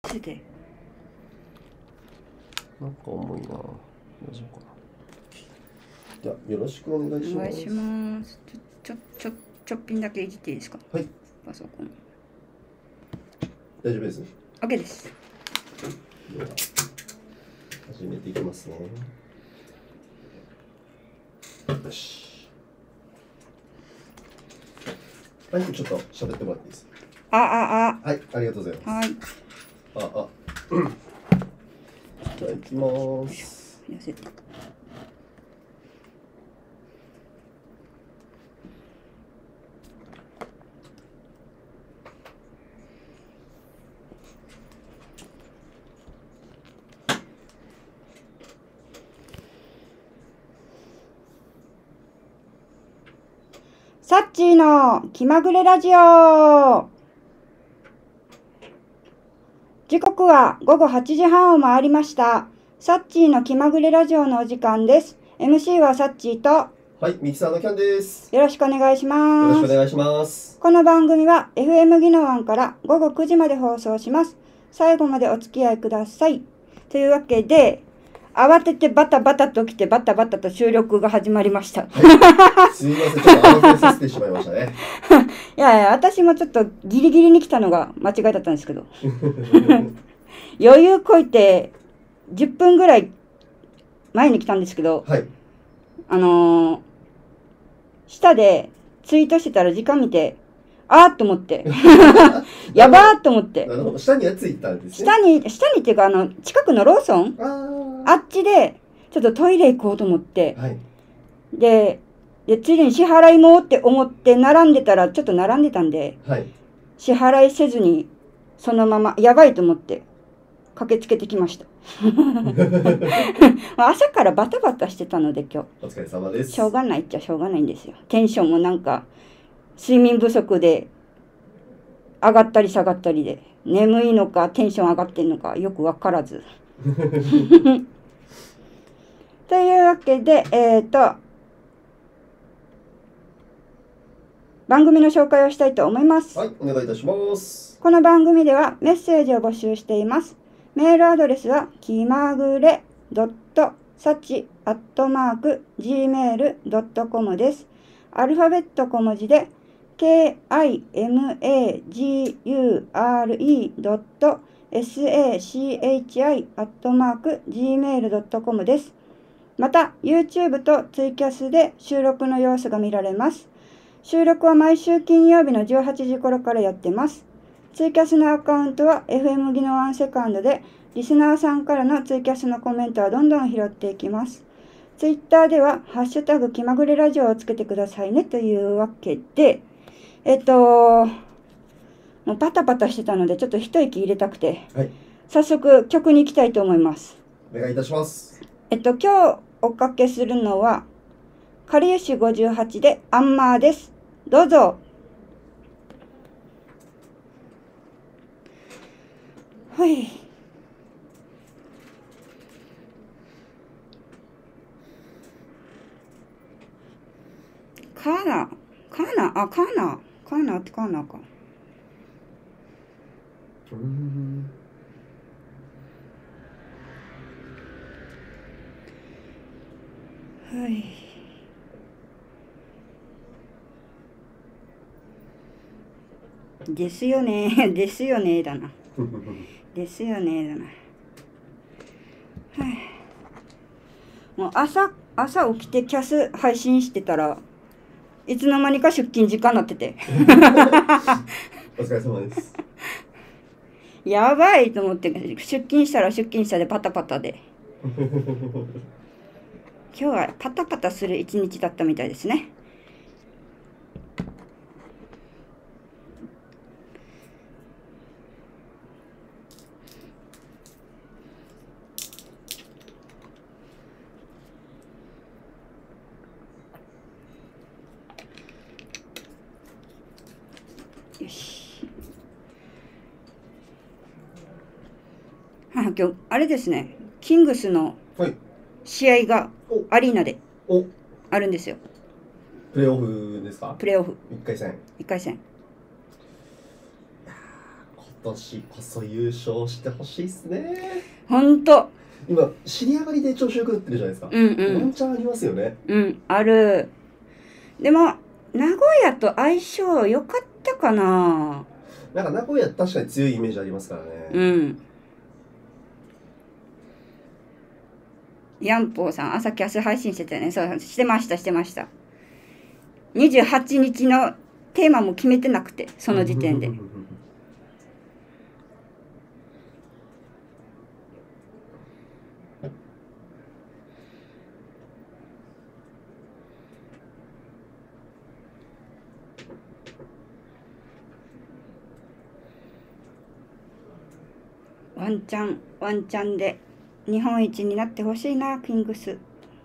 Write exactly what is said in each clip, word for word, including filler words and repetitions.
手で。 なんか重いな。大丈夫かな。ではよろしくお願いします。 お願いします。ちょちょちょちょっぴんだけいじっていいですか。 はい。 パソコン。 大丈夫です。 オッケーです。 では始めていきますね。よし。はい、ちょっと喋ってもらっていいですか。 あああ。 はい、ありがとうございます。 はい。 ああ。じゃあ行きます。 寄せて。サッチーの気まぐれラジオ。時刻はごごはちじはんを回りました。サッチーの気まぐれラジオのお時間です。エムシー はサッチーと、 はい、ミキサーのキャンです。 よろしくお願いします。 よろしくお願いします。 この番組は エフエム 技能案からごごくじまで放送します。最後までお付き合いください。というわけで、慌ててバタバタと来てバタバタと収録が始まりました。 はい、すみません、ちょっと慌てさせてしまいましたね。 いやいや、私もちょっとギリギリに来たのが間違いだったんですけど。余裕こいてじゅっぷんぐらい前に来たんですけど、 はい。 あのー、下でツイートしてたら時間見て、あーっと思って、やばーっと思って、 あの下にはついたんですね。 下に、下にっていうか、あの、近くのローソンああっちで、ちょっとトイレ行こうと思って、 はい。 で、で、ついでに支払いもって思って並んでたら、ちょっと並んでたんで、 はい。 支払いせずに、そのまま、やばいと思って、駆けつけてきました。朝からバタバタしてたので今日。 お疲れ様です。 しょうがないっちゃしょうがないんですよ。テンションもなんか、睡眠不足で、上がったり下がったりで、眠いのかテンション上がってんのかよくわからず。というわけで、えっと、番組の紹介をしたいと思います。 はい、お願いいたします。 この番組ではメッセージを募集しています。メールアドレスは、きまぐれ サチ アットマーク ジーメール ドットコム です。アルファベット小文字で、ケーアイエムエージーユーアールイー ドット サチ アットマーク ジーメール ドットコム です。また、YouTube とツイキャスで収録の様子が見られます。収録は毎週金曜日のじゅうはちじ頃からやってます。ツイキャスのアカウントは エフエム 技能ワンセカンドで、リスナーさんからのツイキャスのコメントはどんどん拾っていきます。ツイッターでは、ハッシュタグ気まぐれラジオをつけてくださいねというわけで、えっと、もうパタパタしてたので、ちょっと一息入れたくて、 はい。 早速曲に行きたいと思います。 お願いいたします。 えっと、今日おかけするのは、かりゆしごじゅうはちでアンマーです。どうぞ。はい。カーナ、カーナ、あ、カーナ、カーナってカーナか。 うーん。 はい。ですよね、ですよねだな。ですよねだな。はい。もう朝、朝起きてキャス配信してたら、いつの間にか出勤時間になってて。 お疲れ様です。 やばいと思って、出勤したら出勤したでパタパタで。今日はパタパタする一日だったみたいですね。よし。あ、今日あれですね、キングスの試合がアリーナであるんですよ。 プレーオフですか？ プレーオフ。 いっかい戦。 いっかい戦。 今年こそ優勝してほしいっすね。 ほんと。 今尻上がりで調子よくなってるじゃないですか。 うんうん。 ワンチャンありますよね。 うん、ある。でも名古屋と相性良かったかな。 なんか名古屋確かに強いイメージありますからね。 うん。ヤンポーさん、朝キャス配信してたよね。そう、してました、してました。にじゅうはちにちのテーマも決めてなくて、その時点で。ワンチャン、ワンチャンで日本一になってほしいな、キングス。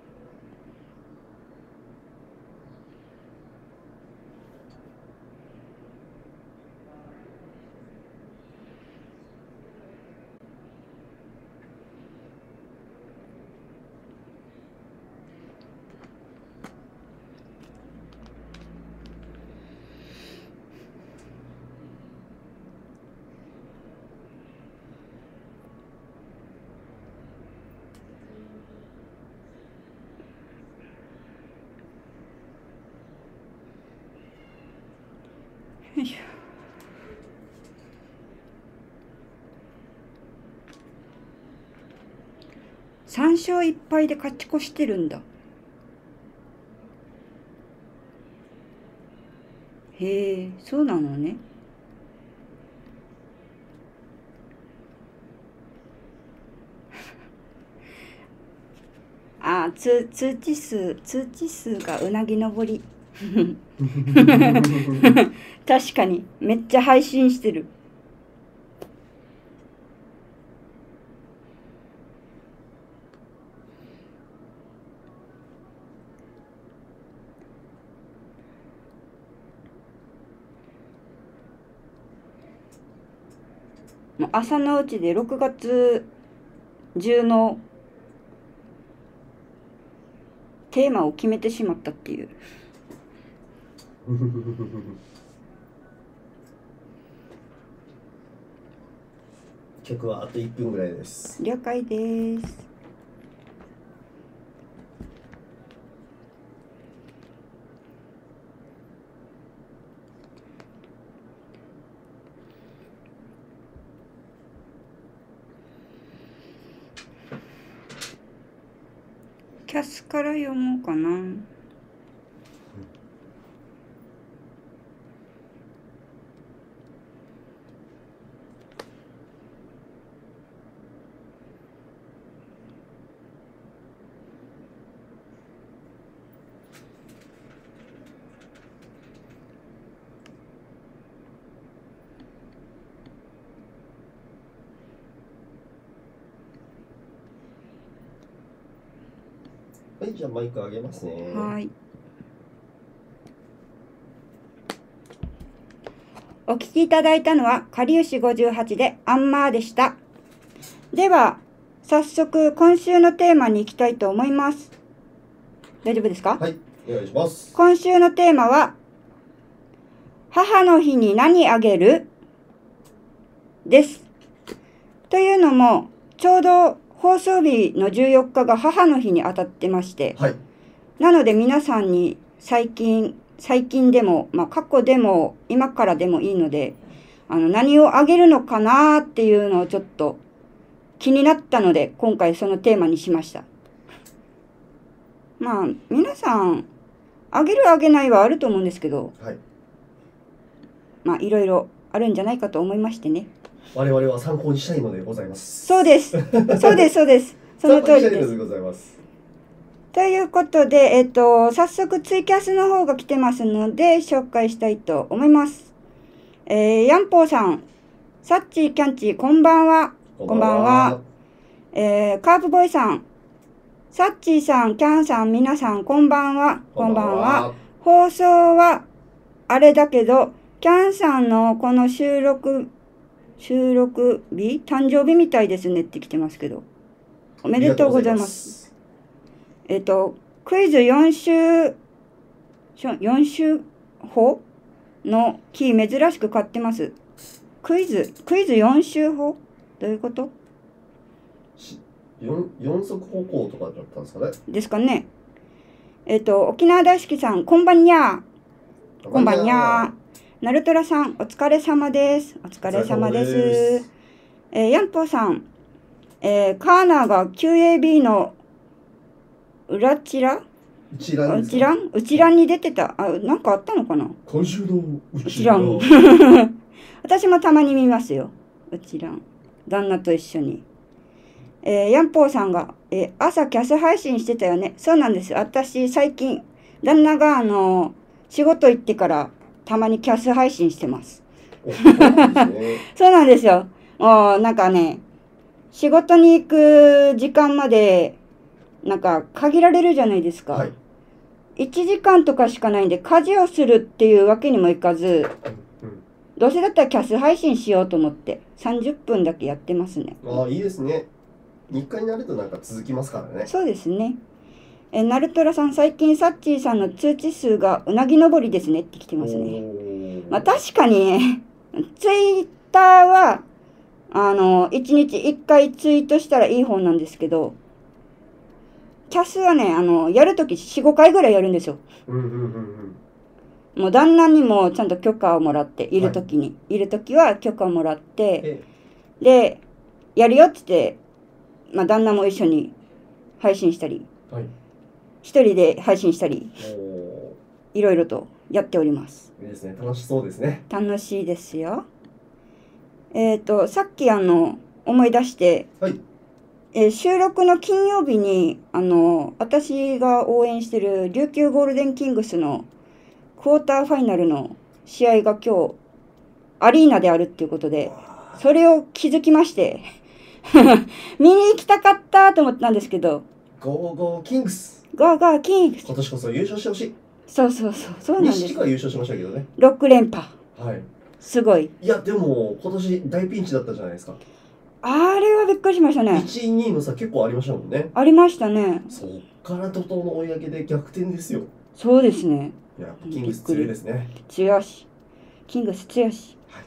よいしょ。さん勝いっ敗で勝ち越してるんだ。へえ、そうなのね。ああ、通通知数通知数がうなぎ登り。確かにめっちゃ配信してる。もう朝のうちでろくがつ中のテーマを決めてしまったっていう。 曲はあといっぷんぐらいです。 了解です。キャスから読もうかな。 はい、じゃあマイク上げますね。 はい。お聞きいただいたのは、かりゆしごじゅうはちでアンマーでした。では、早速今週のテーマに行きたいと思います。大丈夫ですか？ はい、お願いします。 今週のテーマは、母の日に何あげる？です。というのも、ちょうど放送日のじゅうよっかが母の日に当たってまして、 はい、 なので皆さんに最近、最近でも、まあ過去でも、今からでもいいので、あの、何をあげるのかなっていうのをちょっと気になったので、今回そのテーマにしました。まあ、皆さん、あげるあげないはあると思うんですけど、 はい、 まあ、いろいろあるんじゃないかと思いましてね。 我々は参考にしたいのでございます。 そうです。そうです、そうです。その通りです。 ございます。 ということで、えっと、早速ツイキャスの方が来てますので、紹介したいと思います。えー、ヤンポーさん、サッチーキャンチー、こんばんは。こんばんは。えー、カープボーイさん、サッチーさん、キャンさん、皆さん、こんばんは。こんばんは。放送は、あれだけど、キャンさんのこの収録、収録日誕生日みたいですねって来てますけど。おめでとうございます。えっと、クイズよん週、よん週法のキー珍しく買ってます。 クイズ、クイズよん周法どういうこと 4, 4足歩行とかだったんですかね。 ですかね。えっと、沖縄大好きさん、こんばんにゃー。こんばんにゃー。ナルトラさん、お疲れ様です。お疲れ様です。ですえー、ヤンポーさん、えー、カーナーが キューエービー の裏チラ一覧うちらんうちらんに出てた。あ、なんかあったのかな。 今週のうちらん。私もたまに見ますよ。うちらん。旦那と一緒に。えー、ヤンポーさんが、えー、朝キャス配信してたよね。そうなんです。私、最近、旦那が、あのー、仕事行ってから、たまにキャス配信してます。そうなんですよ。もう、なんかね、仕事に行く時間まで、なんか、限られるじゃないですか。はい、いちじかんとかしかないんで、家事をするっていうわけにもいかず、うんうん、どうせだったらキャス配信しようと思って、さんじゅっぷんだけやってますね。 ああ、いいですね。日課になるとなんか続きますからね。 そうですね。え、ナルトラさん、最近サッチーさんの通知数がうなぎ登りですねって来てますね。まあ確かにね、ツイッターは、あの、いちにちいっかいツイートしたらいい方なんですけど、キャスはね、あの、やるときよん、ごかいぐらいやるんですよ。 うんうんうんうん。 もう旦那にもちゃんと許可をもらって、いるときに、はい、いるときは許可をもらって、で、やるよって言って、まあ旦那も一緒に配信したり、はい、一人で配信したり、いろいろとやっております。 いいですね。楽しそうですね。 楽しいですよ。えっと、さっきあの、思い出して、はい、えー、収録の金曜日に、あの、私が応援してる琉球ゴールデンキングスのクォーターファイナルの試合が今日、アリーナであるっていうことで、それを気づきまして、見に行きたかったと思ったんですけど、 ゴーゴーキングスゴーゴーキングス今年こそ優勝してほしい。 そうそうそう、そうなんです。 錦が優勝しましたけどね。 ろく連覇。 はい。 すごい。 いや、でも、今年大ピンチだったじゃないですか。 あれはびっくりしましたね。 いちい、にいの差結構ありましたもんね。 ありましたね。 そっから怒涛の追い上げで逆転ですよ。 そうですね。 いや、キングス強いですね。 強し。キングス強し。はい、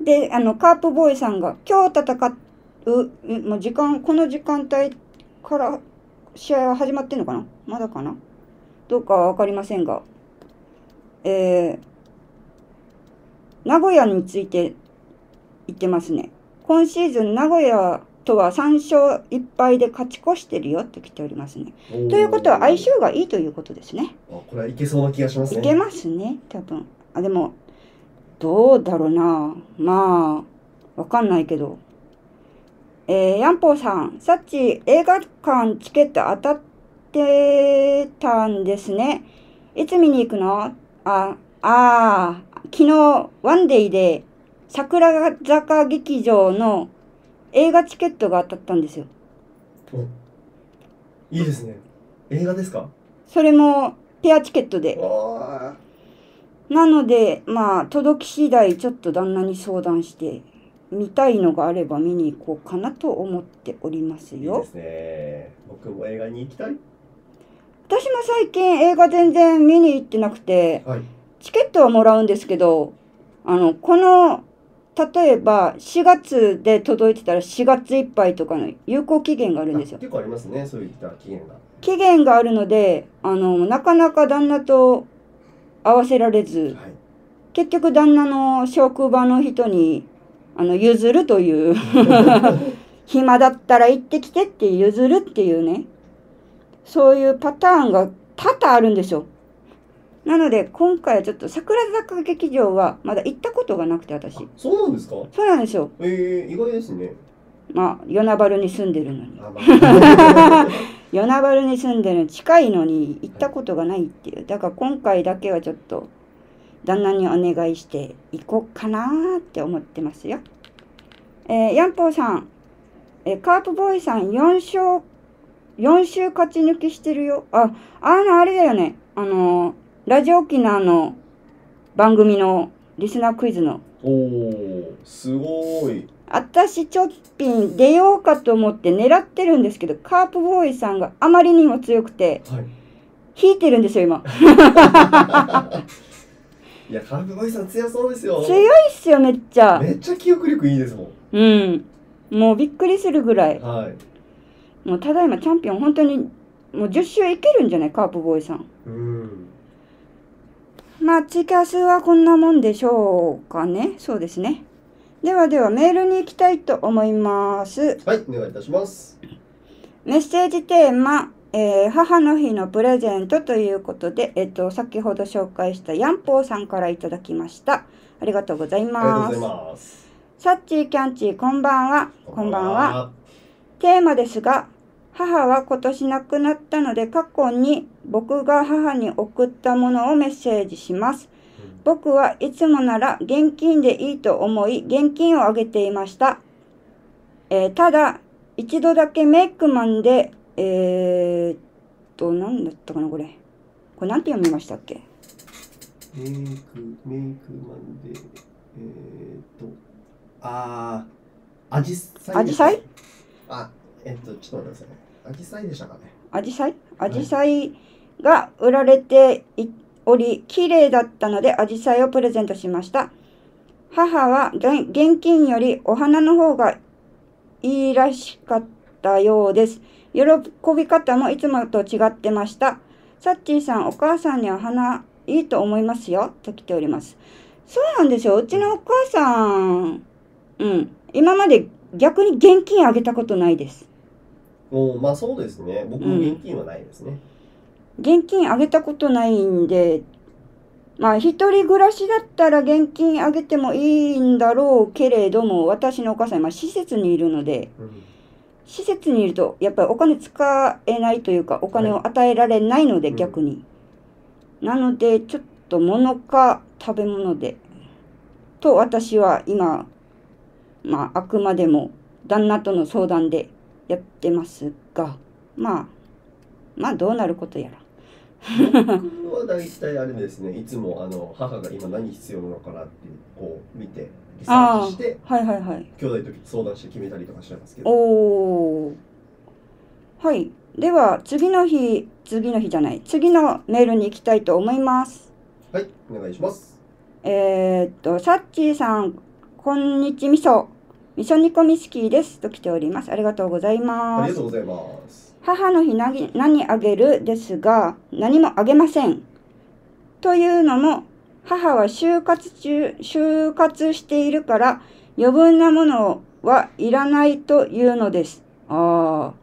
で、あの、カープボーイさんが、今日戦う、もう時間、この時間帯から試合は始まってんのかな、まだかな、どうかはわかりませんが、えー、名古屋について言ってますね。今シーズン名古屋とはさん勝いっ敗で勝ち越してるよって来ておりますね。ということは相性がいいということですね。 あ、これはいけそうな気がしますね。 いけますね、多分。あ、でも、どうだろうな。まあ、わかんないけど。えー、ヤンポーさん、さっき映画館チケット当たってたんですね。いつ見に行くの？あ、ああ、昨日、ワンデイで桜坂劇場の映画チケットが当たったんですよ。 いいですね。映画ですか？ それもペアチケットで。なので、まあ、届き次第ちょっと旦那に相談して、見たいのがあれば見に行こうかなと思っておりますよ。 いいですね。僕も映画に行きたい。 私も最近映画全然見に行ってなくて、はい、チケットはもらうんですけど、あの、この、例えばしがつで届いてたらしがついっぱいとかの有効期限があるんですよ。 結構ありますね、そういった期限が。 期限があるので、あの、なかなか旦那と合わせられず、はい、結局旦那の職場の人にあの譲るという暇だったら行ってきてって譲るっていうね、そういうパターンが多々あるんですよ。なので今回はちょっと桜坂劇場はまだ行ったことがなくて、私。 そうなんですか？ そうなんですよ。 えー、意外ですね。 まあ与那原に住んでるのに与那原に住んでるのに近いのに行ったことがないっていう。だから今回だけはちょっと旦那にお願いして行こうかなーって思ってますよ。えー、ヤンポーさん、えー、カープボーイさんよん勝、よん週勝ち抜きしてるよ。あ、あの、あれだよね。あのー、ラジオ沖縄の番組のリスナークイズの。 おー、すごい。 私、ちょっぴん出ようかと思って狙ってるんですけど、カープボーイさんがあまりにも強くて、はい、引いてるんですよ、今。 いや、カープボーイさん強そうですよ。 強いっすよ、めっちゃ。 めっちゃ記憶力いいですもん。 うん。もうびっくりするぐらい。 はい。 もうただいまチャンピオン、本当にもうじゅっしゅういけるんじゃないカープボーイさん。 うん。 まあ、ツイキャスはこんなもんでしょうかね。そうですね。ではではメールに行きたいと思います。 はい、お願いいたします。 メッセージテーマ、えー、母の日のプレゼントということで、えっと、先ほど紹介したヤンポーさんからいただきました。ありがとうございます。 ありがとうございます。 サッチーキャンチー、こんばんは。こんばんは。テーマですが、母は今年亡くなったので、過去に僕が母に送ったものをメッセージします。僕はいつもなら現金でいいと思い、現金をあげていました。えー、ただ、一度だけメイクマンで、えー、っと、何だったかな、これ。これなんて読みましたっけ？ メイク、メイクマンで、えー、っと、あー、アジサイ。 アジサイ？ あ、えっと、ちょっと待ってくださいね。アジサイでしたかね。 アジサイ？アジサイが売られていおり、綺麗だったので、アジサイをプレゼントしました。母は現金よりお花の方がいいらしかったようです。喜び方もいつもと違ってました。サッチーさん、お母さんには花いいと思いますよと来ております。そうなんですよ。うちのお母さん、うん、今まで逆に現金あげたことないです。 おまあそうですね。僕も現金はないですね。 うん、現金あげたことないんで、まあ一人暮らしだったら現金あげてもいいんだろうけれども、私のお母さん今施設にいるので、うん、施設にいるとやっぱりお金使えないというかお金を与えられないので、はい、逆に、うん、なのでちょっと物か食べ物でと私は今まああくまでも旦那との相談でやってますが、まあまあどうなることやら。 僕は大体あれですね、いつもあの母が今何必要なのかなってこう見てリサーチして、 はいはいはい、 兄弟と相談して決めたりとかしてますけど。 おー、はい。では次の日次の日じゃない次のメールに行きたいと思います。 はい、お願いします。 えー、っとサッチーさん、こんにちみそ味噌煮込みスキーですと来ております。ありがとうございます。 ありがとうございます。 母の日何何あげるですが、何もあげません。というのも、母は就活中、就活しているから余分なものはいらないというのです。ああ。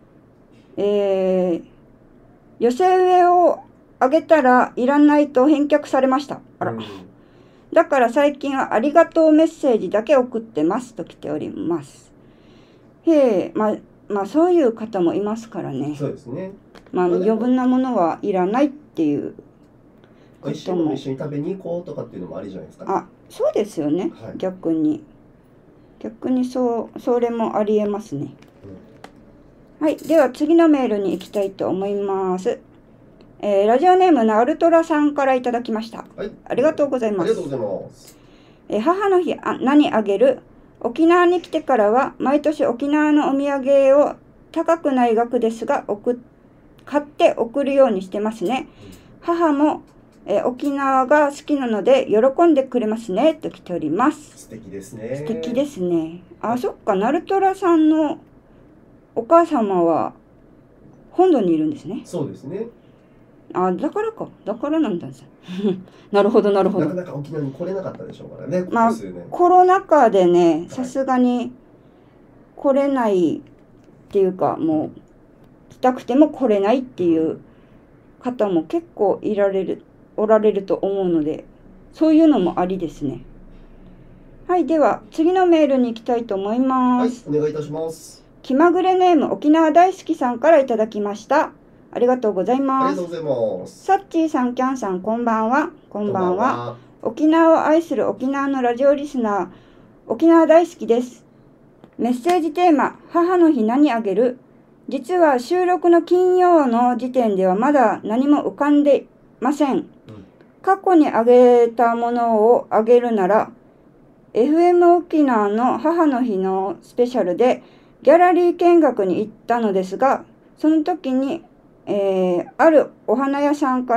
えー、寄せ植えをあげたらいらないと返却されました。あら。うん、だから最近はありがとうメッセージだけ送ってますと来ております。へえ、まあ、まあそういう方もいますからね。 そうですね。 まあ余分なものはいらないっていう。 美味しいもの一緒に食べに行こうとかっていうのもありじゃないですか。 あ、そうですよね。はい、逆に。逆にそう、それもありえますね。うん、はい。では次のメールに行きたいと思います。えー、ラジオネームナルトラさんからいただきました。 はい。 ありがとうございます。 ありがとうございます。 えー、母の日あ何あげる？沖縄に来てからは毎年沖縄のお土産を高くない額ですが送買って送るようにしてますね。うん、母もえ沖縄が好きなので喜んでくれますねと来ております。 素敵ですね。 素敵ですね。あ、そっか、ナルトラさんのお母様は本土にいるんですね。 そうですね。 あ、だからか。だからなんだ。なるほどなるほど。 なかなか沖縄に来れなかったでしょうからね。 まあコロナ禍でね、さすがに来れないっていうか、もう来たくても来れないっていう方も結構いられる。おられると思うので、そういうのもありですね。はい、では次のメールに行きたいと思います。 はい、お願いいたします。 気まぐれネーム沖縄大好きさんからいただきました。ありがとうございます。 ありがとうございます。 サッチーさん、キャンさん、こんばんは。こんばんは。沖縄を愛する沖縄のラジオリスナー、沖縄大好きです。メッセージテーマ、母の日何あげる？実は収録の金曜の時点ではまだ何も浮かんでません。過去にあげたものをあげるなら エフエム 沖縄の母の日のスペシャルでギャラリー見学に行ったのですが、その時に、えー、あるお花屋さんから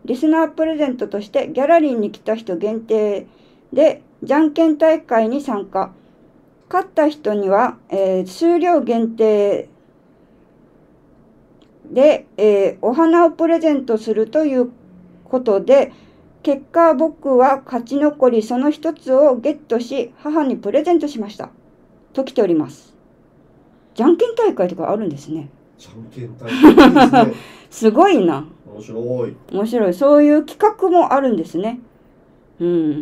リスナープレゼントとしてギャラリーに来た人限定でじゃんけん大会に参加。勝った人には、えー数量限定で、えーお花をプレゼントするということで、結果僕は勝ち残りその一つをゲットし母にプレゼントしましたと来ております。じゃんけん大会とかあるんですね。 じゃんけん大会いいですね。 すごいな。 面白い。 面白い。そういう企画もあるんですね。うん。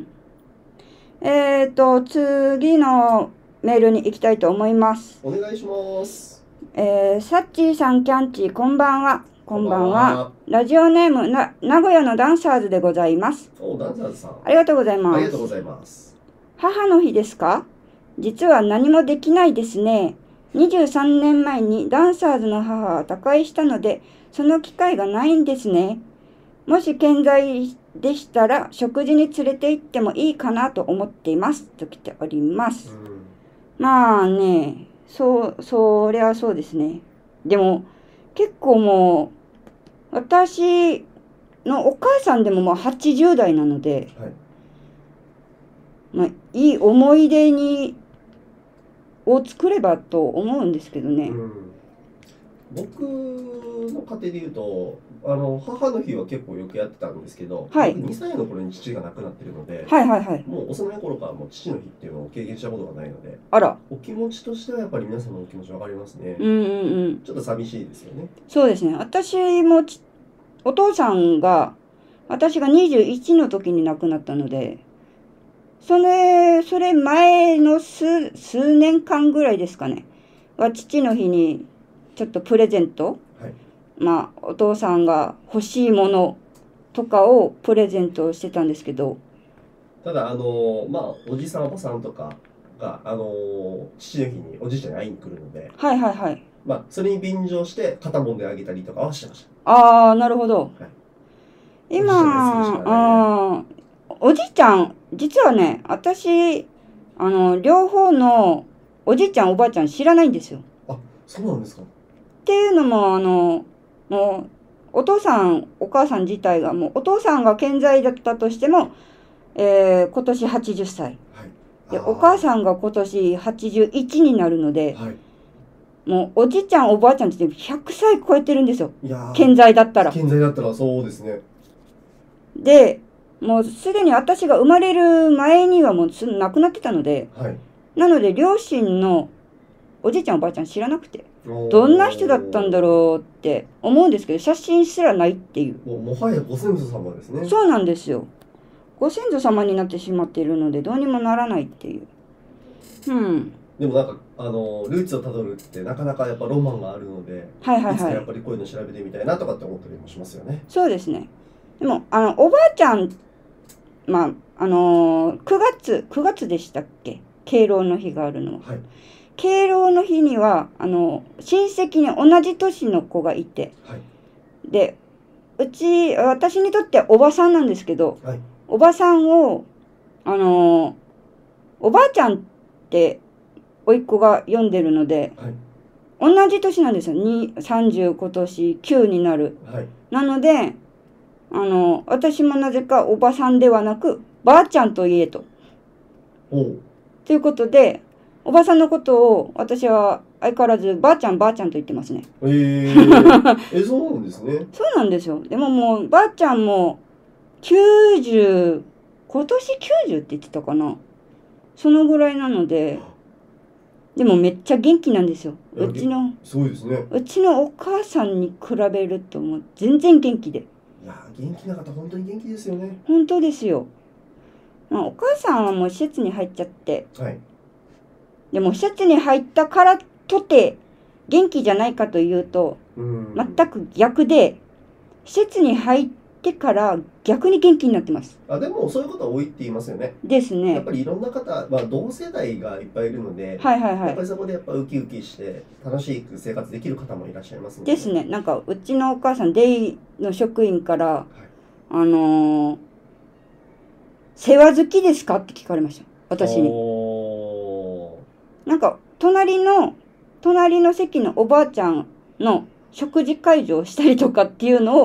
えっと、次のメールに行きたいと思います。 お願いします。 えー、サッチーさん、キャンチー、こんばんは。こんばんは。 こんばんは。 ラジオネームな、名古屋のダンサーズでございます。 お、ダンサーズさん。 ありがとうございます。 ありがとうございます。 母の日ですか？実は何もできないですね。にじゅうさんねんまえにダンサーズの母は他界したので、その機会がないんですね。もし健在でしたら食事に連れて行ってもいいかなと思っていますと来ております。 うん、 まあね、そう、そりゃそうですね。でも結構もう私のお母さんでももうはちじゅう代なので、 はい。 まあ、いい思い出にを作ればと思うんですけどね。 うん、僕の家庭で言うと、あの母の日は結構よくやってたんですけど、 はい僕にさいの頃に父が亡くなってるので、 はいはいはい。 もう幼い頃からもう父の日っていうのを経験したことがないので、 あら。 お気持ちとしてはやっぱり皆さんのお気持ち分かりますね。 うんうんうん。 ちょっと寂しいですよね。 そうですね。私もちお父さんが私がにじゅういちの時に亡くなったので、それそれ前の数数年間ぐらいですかね。は父の日にちょっとプレゼント、 はい。 まあお父さんが欲しいものとかをプレゼントしてたんですけど、 ただあのまあおじさんおばさんとかがあの父の日におじいちゃんに会いに来るので、 はいはいはい。 まあそれに便乗して肩もんであげたりとかはしてました。 ああ、なるほど。 はい。 今、 おじいちゃん大好きでしたね。 あーおじいちゃん、実はね、私、あの、両方のおじいちゃん、おばあちゃん知らないんですよ。 あ、そうなんですか。 っていうのも、あの、もう、お父さん、お母さん自体が、もう、お父さんが健在だったとしても、えー今年はちじゅっさい。 はい。 で、お母さんが今年はちじゅういちになるので、 はい。 もう、おじいちゃん、おばあちゃんってひゃくさい超えてるんですよ。 いやー健在だったら。 健在だったらそうですね。 で、もうすでに私が生まれる前にはもうす亡くなってたので、 はい。 なので両親のおじいちゃんおばあちゃん知らなくて、 おーどんな人だったんだろうって思うんですけど、写真すらないっていう。 もうもはやご先祖様ですね。 そうなんですよ。ご先祖様になってしまっているので、どうにもならないっていう。うん。 でもなんかあのルーツをたどるってなかなかやっぱロマンがあるので、 はいはいはいいつかやっぱりこういうの調べてみたいなとかって思ったりもしますよね。 そうですね。でも、あの、おばあちゃん、まあ、あのー、くがつ、くがつでしたっけ？敬老の日があるのは。 はい。 敬老の日には、あの、親戚に同じ年の子がいて、 はい。 で、うち、私にとってはおばさんなんですけど、 はい。 おばさんを、あのーおばあちゃんって甥っ子が読んでるので、 はい。 同じ年なんですよ。にさんじゅう今年きゅうになる。 はい。 なので、あの、私もなぜかおばさんではなく、ばあちゃんと言えと。 おう。 ということで、おばさんのことを私は相変わらずばあちゃんばあちゃんと言ってますね。 えー、え、そうなんですね。 そうなんですよ。でももうばあちゃんもきゅうじゅう、今年きゅうじゅうって言ってたかな。そのぐらいなので、でもめっちゃ元気なんですよ。 いやうちの、 すごいですね。 うちのお母さんに比べるともう全然元気で。 いやー、元気な方本当に元気ですよね。 本当ですよ。まあお母さんはもう施設に入っちゃって、 はい。 でも施設に入ったからとて元気じゃないかというと、 うん。 全く逆で、施設に入ってから逆に元気になってます。 あ、でもそういうことは多いって言いますよね。 ですね。 やっぱりいろんな方、まあ同世代がいっぱいいるので、 はいはいはいやっぱ。りそこでやっぱウキウキして楽しく生活できる方もいらっしゃいますのですね。なんかうちのお母さんデイの職員から、 はい。 あのー世話好きですかって聞かれました。私に。 おなんか隣の隣の席のおばあちゃんの食事会場をしたりとかっていうのを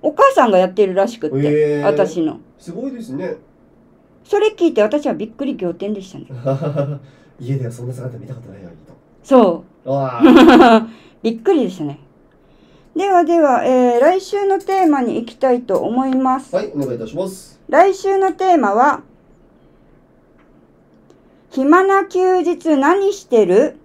お母さんがやってるらしくって、 えー、 私の。 すごいですね。 それ聞いて私はびっくり仰天でしたね。 家ではそんな姿見たことないのにと。 そう。 わあ。 びっくりでしたね。ではでは、えー、来週のテーマに行きたいと思います。 はい、お願いいたします。 来週のテーマは、暇な休日何してる？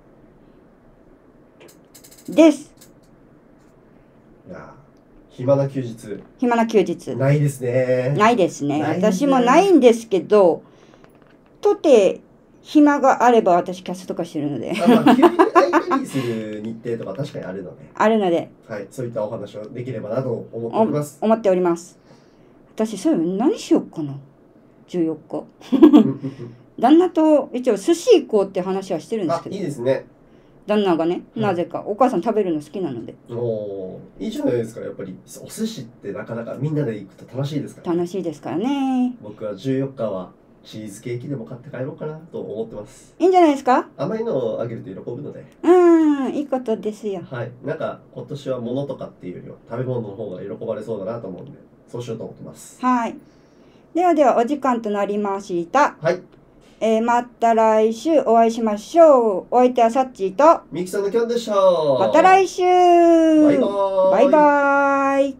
です。 いや、暇な休日。 暇な休日。 ないですね。 ないですね。 ないですね。 私もないんですけど、とて暇があれば私キャストとかしてるので。 あ、まあ、急に空いたりする日程とか確かにあるので。 あるので。 はい、そういったお話をできればなと思っております。 思っております。私、そういうの何しようかな。じゅうよっか。旦那と一応寿司行こうって話はしてるんですけど。 あ、いいですね。 旦那がね、なぜか、お母さん食べるの好きなので。 おお、いいじゃないですか。やっぱりお寿司ってなかなかみんなで行くと楽しいですから、 ね。楽しいですからね。 僕はじゅうよっかはチーズケーキでも買って帰ろうかなと思ってます。 いいんじゃないですか。 甘いのをあげると喜ぶので。 うん、いいことですよ。 はい、なんか今年は物とかっていうよりは食べ物の方が喜ばれそうだなと思うんで、そうしようと思ってます。 はい。ではではお時間となりました。 はい。 えー、また来週お会いしましょう。お相手はサッチーとミキさんのキャンでした。 また来週。 バイバーイ。 バイバーイ。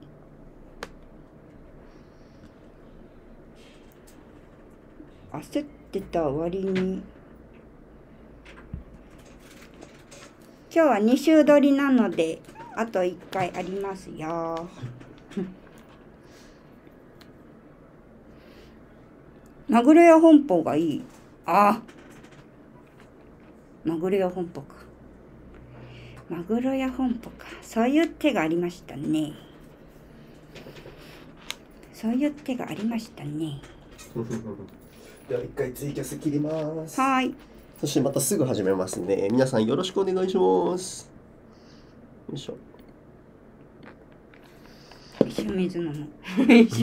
焦ってた割に今日はに週撮りなのであといっかいありますよ。マグロ屋本舗がいい。あ、マグロ屋本舗か。マグロ屋本舗か。そういう手がありましたね。そういう手がありましたね。 では一回ツイキャス切ります。 はい。 そしてまたすぐ始めますね。皆さんよろしくお願いします。よいしょ。 一緒水飲む。